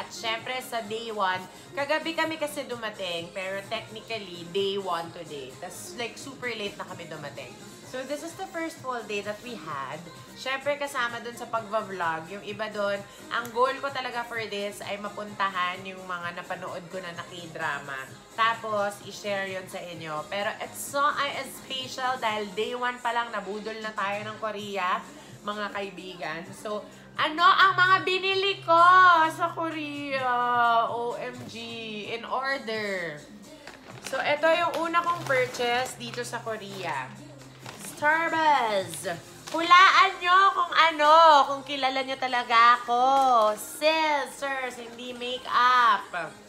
At syempre sa day 1, kagabi kami kasi dumating, pero technically day 1 today. That's like super late na kami dumating. So this is the first full day that we had. Syempre kasama dun sa pagva-vlog, yung iba dun, ang goal ko talaga for this ay mapuntahan yung mga napanood ko na K-drama. Tapos, i-share yun sa inyo. Pero it's so special dahil day 1 pa lang nabudol na tayo ng Korea, mga kaibigan. So, ano ang mga binili ko sa Korea? OMG, in order. So, ito yung una kong purchase dito sa Korea. Starbucks. Hulaan nyo kung ano, kung kilala nyo talaga ako. Scissors, hindi makeup.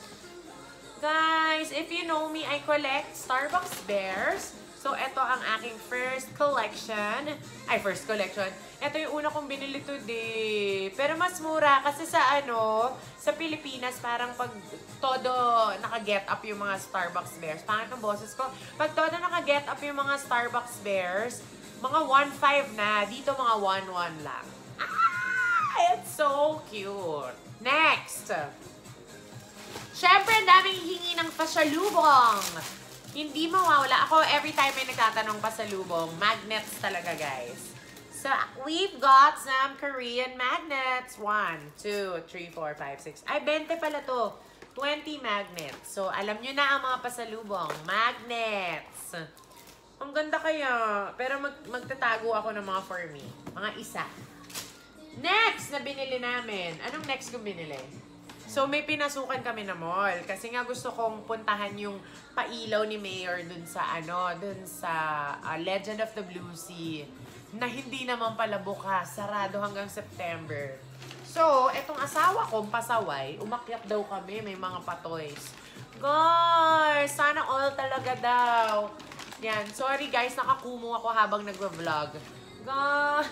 Guys, if you know me, I collect Starbucks bears. So, ito ang aking first collection. Ay, first collection. Ito yung una kong binili today. Pero mas mura kasi sa sa Pilipinas, parang pag todo naka-get up yung mga Starbucks bears. Pangit ang boses ko. Pag todo naka-get up yung mga Starbucks bears, mga 1.5 na. Dito mga 1.1 lang. Ah! It's so cute. Next! Siyempre, daming hihingi ng pasalubong. Hindi mawawala. Ako, every time may nagtatanong pasalubong, magnets talaga, guys. So, we've got some Korean magnets. 1, 2, 3, 4, 5, 6. Ay, 20 pala to. 20 magnets. So, alam nyo na ang mga pasalubong. Magnets. Ang ganda kaya. Pero magtatago ako ng mga for me. Mga isa. Next na binili namin. Anong next kong binili? So, may pinasukan kami na mall. Kasi nga gusto kong puntahan yung pailaw ni Mayor dun sa Legend of the Blue Sea. Na hindi naman pala bukas. Sarado hanggang September. So, etong asawa kong pasaway, umakyat daw kami. May mga patoys. Guys, sana all talaga daw. Yan. Sorry guys, nakakumo ako habang nagwa-vlog. Guys!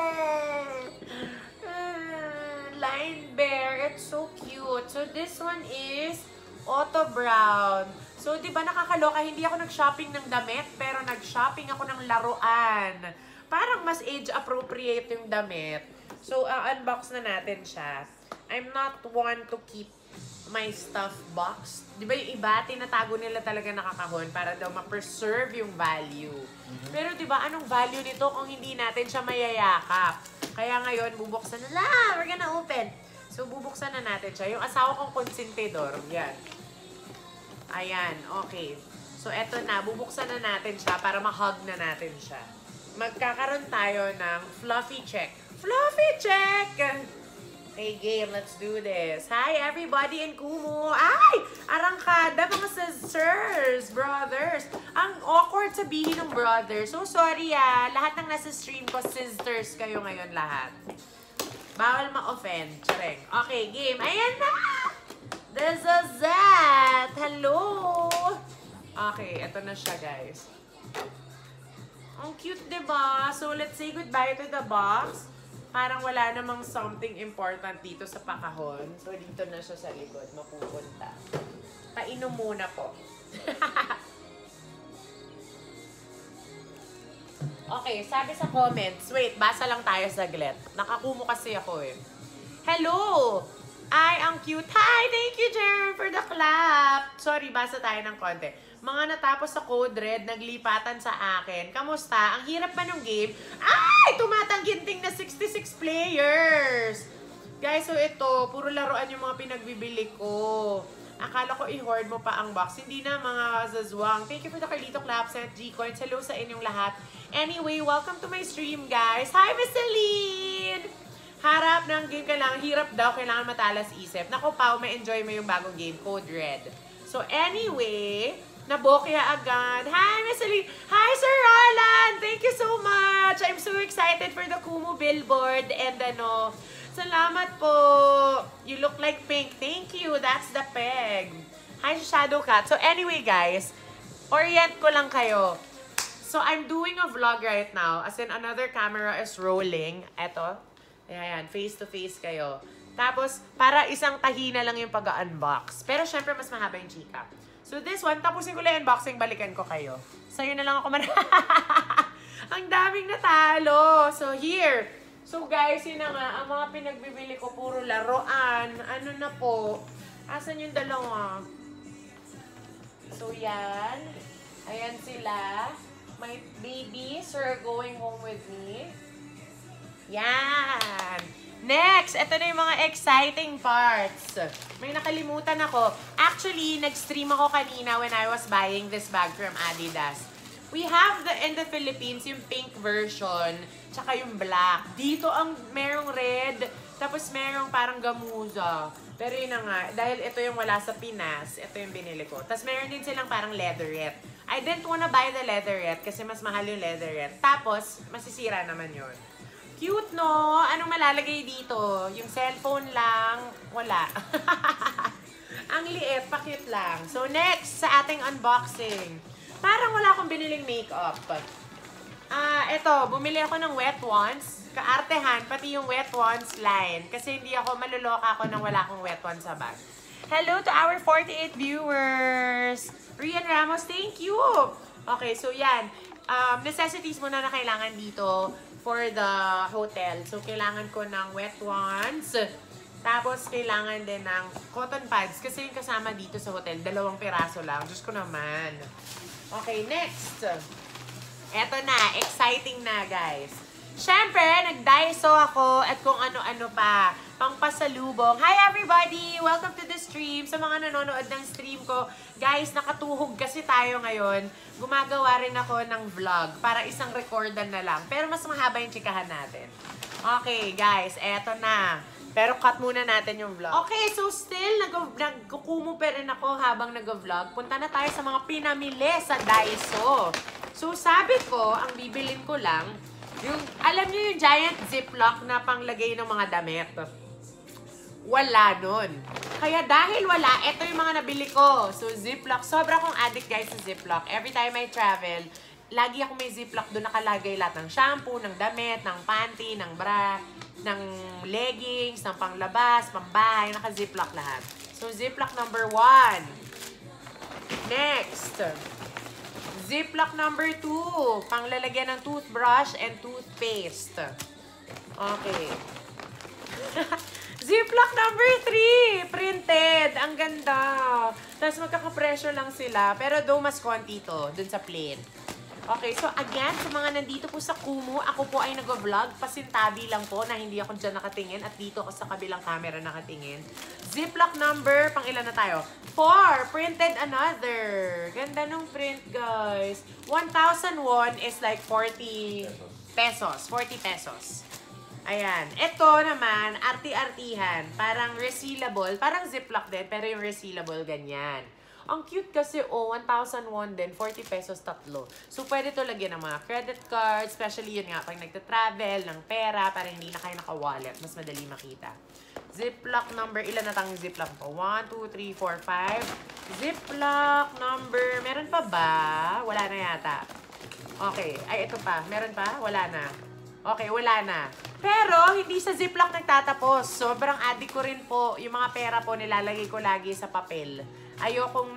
Line bear. It's so cute. So, this one is Otto Brown. So, di ba nakakaloka? Hindi ako nag-shopping ng damit, pero nag-shopping ako ng laruan. Parang mas age-appropriate yung damit. So, unbox na natin siya. I'm not one to keep my stuff box. Di ba yung iba, tinatago nila talaga nakakahon para daw ma-preserve yung value. Pero di ba, anong value nito kung hindi natin siya mayayakap? Kaya ngayon, bubuksan na lang. We're gonna open. So, bubuksan na natin siya. Yung asawa kong konsentidor. Yan. Ayan. Okay. So, eto na. Bubuksan na natin siya para ma-hug na natin siya. Magkakaroon tayo ng fluffy check. Fluffy check! Okay, game. Let's do this. Hi, everybody in Kumu. Ay! Arangkada, mga sisters, brothers. Ang awkward sabihin ng brothers. So, sorry lahat ng nasa stream ko, sisters kayo ngayon lahat. Bawal ma-offend. Tsareng. Okay, game. Ayan na! This is that. Hello! Okay, eto na siya, guys. Ang cute, diba? So, let's say goodbye to the box. Parang wala namang something important dito sa pakahon. So, dito na siya sa likod. Mapupunta. Painom muna po. Okay, sabi sa comments. Wait, basa lang tayo saglit. Nakakumo kasi ako eh. Hello! Ay, ang cute. Hi! Thank you, Jer, for the clap. Sorry, basa tayo ng konti. Mga natapos sa Code Red, naglipatan sa akin. Kamusta? Ang hirap ba ng game? Ay! Tumatangginting na 66 players! Guys, so ito, puro laruan yung mga pinagbibili ko. Akala ko i-hoard mo pa ang box. Hindi na, mga zazwang. Thank you for the Carlito Claps at G-Coins. Hello sa inyong lahat. Anyway, welcome to my stream, guys. Hi, Miss Celine! Harap ng game ka lang. Hirap daw. Kailangan matalas isip. Naku, Pao, may enjoy mo yung bagong game, Code Red. So, anyway, nabokya agad. Hi, Miss Celine. Hi, Sir Roland. Thank you so much. I'm so excited for the Kumu billboard. And salamat po. You look like pink. Thank you. That's the peg. Hi, Shadow Cat. So anyway, guys, orient ko lang kayo. So I'm doing a vlog right now. As in, another camera is rolling. Eto. Ayan, face-to-face kayo. Tapos, para isang tahina lang yung pag-unbox. Pero syempre, mas mahaba yung chika. So this one, tapusin ko lang unboxing, balikan ko kayo. Sa'yo na lang ako man. Ang daming natalo. So here, So guys, yun na nga, ang mga pinagbibili ko puro laruan. Ano na po? Asan yung dalawa? So yan. Ayan sila. My babies are going home with me. Yan. Next, ito na yung mga exciting parts. May nakalimutan ako. Actually, nag-stream ako kanina when I was buying this bag from Adidas. We have in the Philippines yung pink version, tsaka yung black. Dito ang merong red, tapos merong parang gamuza. Pero yun na nga, dahil ito yung wala sa Pinas, ito yung binili ko. Tapos meron din silang parang leatherette. I didn't wanna buy the leatherette kasi mas mahal yung leatherette. Tapos, masisira naman yun. Cute, no? Anong malalagay dito? Yung cellphone lang, wala. Ang liit, pa-cute lang. So, next, sa ating unboxing. Parang wala akong biniling makeup. Eto, bumili ako ng Wet Ones. Kaartehan, pati yung Wet Ones line. Kasi hindi ako, maluloka ako nang wala akong Wet Ones sa bag. Hello to our 48 viewers! Rian Ramos, thank you! Okay, so yan. Necessities muna na kailangan dito for the hotel. So, kailangan ko ng Wet Ones. Tapos, kailangan din ng cotton pads. Kasi yung kasama dito sa hotel, 2 piraso lang. Diyos ko naman. Okay, next. Eto na. Exciting na, guys. Siyempre, nag-Daiso ako at kung ano-ano pa. Pangpasalubong. Hi, everybody! Welcome to the stream. Sa mga nanonood ng stream ko, guys, nakatuhog kasi tayo ngayon. Gumagawa rin ako ng vlog para isang recordan na lang. Pero mas mahaba yung chikahan natin. Okay, guys, eto na. Pero cut muna natin yung vlog. Okay, so still, nagkukumo pa rin ako habang nag-vlog. Punta na tayo sa mga pinamili sa Daiso. So, sabi ko, ang bibilin ko lang, yung, alam niyo yung giant ziplock na panglagay ng mga damit? Wala nun. Kaya dahil wala, ito yung mga nabili ko. So, ziplock. Sobra akong addict, guys, sa ziplock. Every time I travel, lagi ako may ziplock. Doon nakalagay lahat ng shampoo, ng damit, ng panty, ng bra, ng leggings, ng panglabas, pambahay. Naka-ziplock lahat. So, ziplock number 1. Next. Ziplock number 2. Panglalagyan ng toothbrush and toothpaste. Okay. Ziplock number 3. Printed. Ang ganda. Tapos magkakapresyo lang sila. Pero though mas konti to. Dun sa plain. Okay, so again, sa mga nandito po sa Kumu, ako po ay nag-vlog. Pasintabi lang po na hindi ako dyan nakatingin. At dito ako sa kabilang camera nakatingin. Ziplock number, pang ilan na tayo? 4. Printed another. Ganda nung print, guys. 1,000 won is like 40 pesos. 40 pesos. Ayan. Ito naman, arti-artihan. Parang resealable. Parang ziplock din, pero yung resealable ganyan. Ang cute kasi, 1,000 won din, 40 pesos tatlo. So, pwede to lagyan ng mga credit card, especially yun nga, pag nagta-travel, ng pera, para hindi na kayo naka-wallet. Mas madali makita. Ziplock number, ilan na tang ziplock po? 1, 2, 3, 4, 5. Ziplock number, meron pa ba? Wala na yata. Okay, ay ito pa. Meron pa? Wala na. Okay, wala na. Pero, hindi sa ziplock nagtatapos. Sobrang addict ko rin po. Yung mga pera po, nilalagay ko lagi sa papel. Ayokong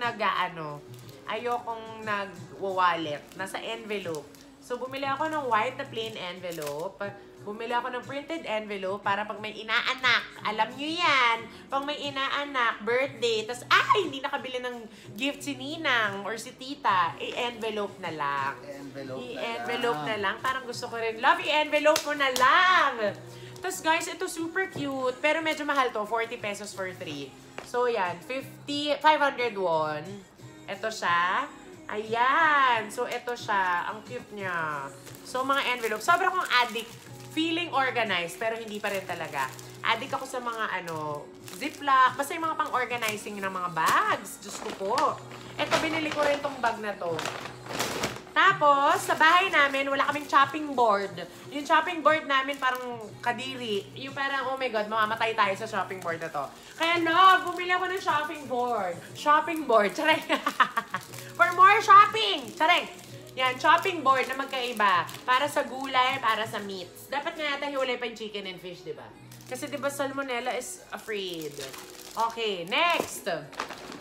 nag-wallet. Nasa envelope. So, bumili ako ng white na plain envelope. Bumili ako ng printed envelope para pag may inaanak, alam nyo yan, pag may inaanak, birthday, tas hindi nakabili ng gift si Ninang or si Tita, i-envelope na lang. I-envelope na lang. Parang gusto ko rin, love, i-envelope mo na lang. Tapos guys, ito super cute, pero medyo mahal to, 40 pesos for 3. So yan, 500 won. Ito siya. Ayan. So ito siya. Ang cute niya. So mga envelope. Sobrang akong addict. Feeling organized, pero hindi pa rin talaga. Addict ako sa mga ziplock. Basta yung mga pang-organizing ng mga bags. Diyos ko po. Ito, binili ko rin tong bag na to. Tapos, sa bahay namin, wala kaming chopping board. Yung chopping board namin parang kadiri. Yung parang, oh my God, mamamatay tayo sa chopping board na to. Kaya, love, bumili ako ng shopping board. Shopping board. Charay. For more shopping. Charay. Yan, chopping board na magkaiba. Para sa gulay, para sa meats. Dapat nga yata hiwalay pa yung chicken and fish, di ba? Kasi di ba salmonella is afraid. Okay, next.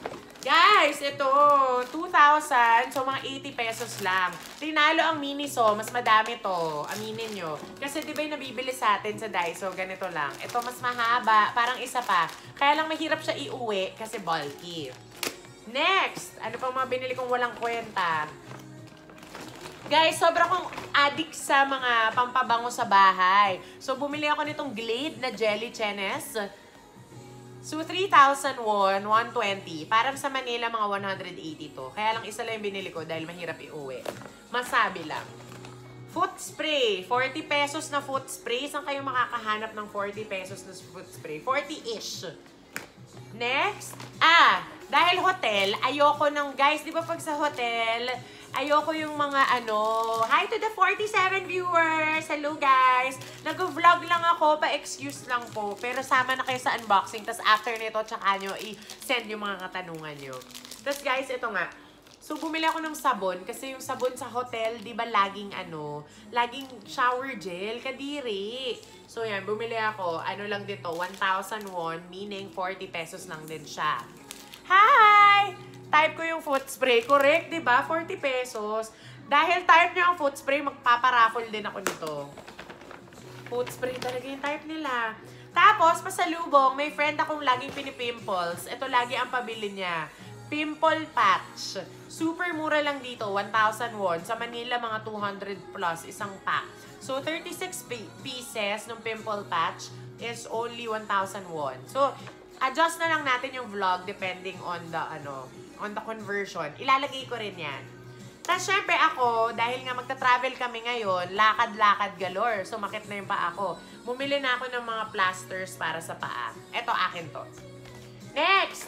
Guys, ito, 2,000. So, mga 80 pesos lang. Tinalo ang Miniso. Mas madami to. Aminin nyo. Kasi di ba yung nabibili sa atin sa Daiso, ganito lang. Ito, mas mahaba. Parang isa pa. Kaya lang mahirap siya iuwi kasi bulky. Next, ano pang mga binili kong walang kwenta? Guys, sobra kong addict sa mga pampabango sa bahay. So, bumili ako nitong Glade na Jelly Chenes. So, 3,000 won, 120. Parang sa Manila, mga 180 to. Kaya lang isa lang yung binili ko dahil mahirap iuwi. Masabi lang. Foot spray. 40 pesos na foot spray. Saan kayo makakahanap ng 40 pesos na foot spray? 40-ish. Next. Dahil hotel, ayoko ng, guys, di ba pag sa hotel, ayoko yung mga hi to the 47 viewers! Hello guys! Nag-vlog lang ako, pa-excuse lang po. Pero sama na kayo sa unboxing. Tapos after nito, tsaka nyo i-send yung mga katanungan nyo. Tapos guys, ito nga. So, bumili ako ng sabon. Kasi yung sabon sa hotel, di ba laging laging shower gel, kadiri. So, yan, bumili ako. Ano lang dito, 1,000 won, meaning 40 pesos lang din siya. Hi! Type ko yung foot spray. Correct, di ba? 40 pesos. Dahil type nyo ang foot spray, magpaparaffle din ako nito. Foot spray talaga yung type nila. Tapos, pasalubong, may friend akong laging pinipimples. Ito lagi ang pabili niya. Pimple patch. Super mura lang dito, 1,000 won. Sa Manila, mga 200 plus, isang pack. So, 36 pieces ng pimple patch is only 1,000 won. So, adjust na lang natin yung vlog depending on the conversion. Ilalagay ko rin yan. Tapos, syempre ako, dahil nga magta-travel kami ngayon, lakad-lakad galore. So, makit na yung paa ko. Bumili na ako ng mga plasters para sa paa. Eto, akin to. Next!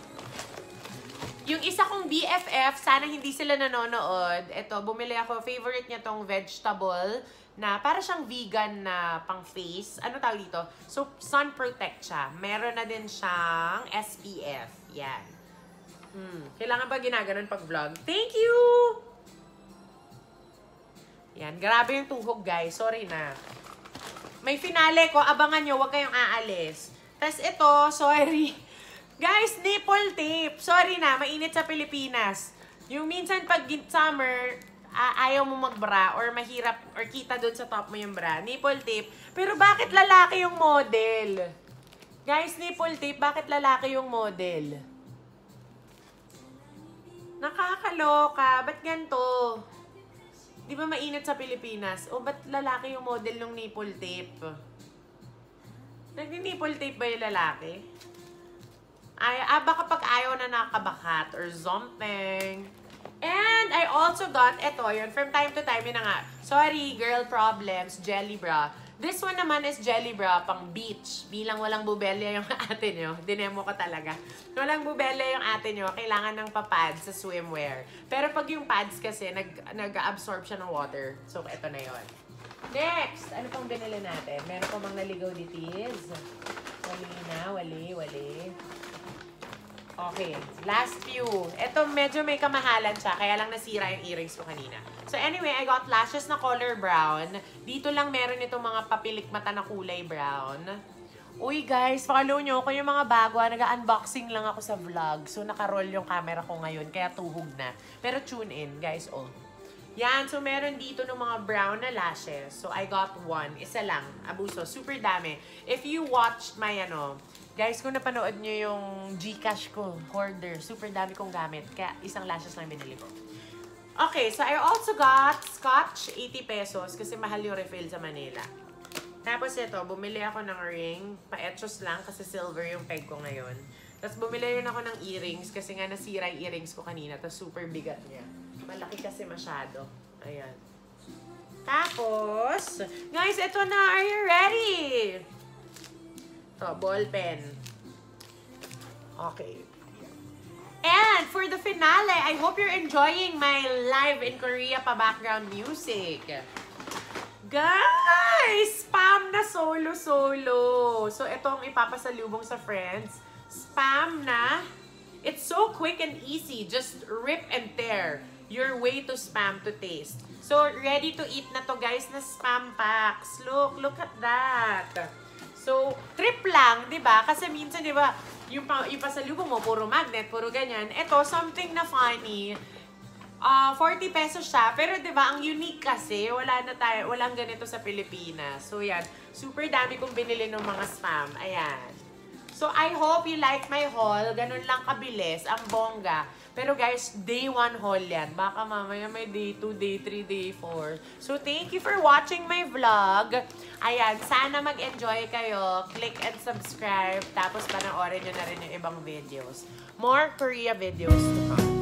Yung isa kong BFF, sana hindi sila nanonood. Eto, bumili ako. Favorite niya tong vegetable na para siyang vegan na pang face. Ano tawag dito? So, sun protect siya. Meron na din siyang SPF. Yan. Kailangan ba ginaganon pag vlog? Thank you! Yan. Grabe yung tuhog, guys. Sorry na. May finale ko. Abangan nyo. Huwag kayong aalis. Tapos ito, sorry. Guys, nipple tape. Sorry na. Mainit sa Pilipinas. Yung minsan pag summer, ayaw mo magbra or mahirap or kita doon sa top mo yung bra. Nipple tape. Pero bakit lalaki yung model? Guys, nipple tape, bakit lalaki yung model? Nakakaloka. Ba't ganito? Di ba mainit sa Pilipinas? O ba't lalaki yung model ng nipple tape? Nag-nipple tape ba yung lalaki? Baka pag ayaw na nakabakat or something. And I also got, eto, yun, from time to time, yun na nga. Sorry, girl problems, jelly bra. This one naman is jelly bra pang beach. Bilang walang bubelya yung ate nyo. Dinemo ko talaga. Walang bubelya yung ate nyo, kailangan ng papads sa swimwear. Pero pag yung pads kasi, nag-absorb siya ng water. So, eto na yun. Next! Ano pang binili natin? Meron pa mang naligaw ditis. Wali na, wali. Okay, last few. Ito medyo may kamahalan siya, kaya lang nasira yung earrings ko kanina. So anyway, I got lashes na color brown. Dito lang meron itong mga papilik mata na kulay brown. Uy guys, follow nyo ko yung mga bago. Nag-unboxing lang ako sa vlog. So naka-roll yung camera ko ngayon, kaya tuhog na. Pero tune in guys, oh. Yan, so meron dito ng mga brown na lashes. So I got one. Isa lang. Abuso. Super dami. If you watched my guys, kung napanood nyo yung Gcash ko, hoarder, super dami kong gamit. Kaya isang lashes lang binili ko. Okay, so I also got Scotch, 80 pesos, kasi mahal yung refill sa Manila. Tapos ito, bumili ako ng ring, pa-etchos lang, kasi silver yung peg ko ngayon. Tapos bumili rin ako ng earrings, kasi nga nasira yung earrings ko kanina, tapos super bigat niya. Malaki kasi masyado. Ayan. Tapos, guys, ito na, are you ready? Ball pen. Okay. And for the finale, I hope you're enjoying my live in Korea pa background music. Guys! Spam na solo-solo. So, ito ang ipapasalubong sa friends. Spam na. It's so quick and easy. Just rip and tear your way to spam to taste. So, ready to eat na to guys na spam packs. Look at that. So, trip lang, 'di ba? Kasi minsan 'di ba, yung pasalubong mo, puro magnet, puro ganyan. Ito, something na funny. 40 pesos siya. Pero 'di ba, ang unique kasi, walang ganito sa Pilipinas. So yan, super dami kong binili ng mga spam. Ayan. So I hope you like my haul. Ganun lang kabilis, ang bongga. Pero guys, day 1 haul yan. Baka mamaya may day 2, day 3, day 4. So thank you for watching my vlog. Ayan, sana mag-enjoy kayo. Click and subscribe. Tapos panoorin nyo na rin yung ibang videos. More Korea videos to come.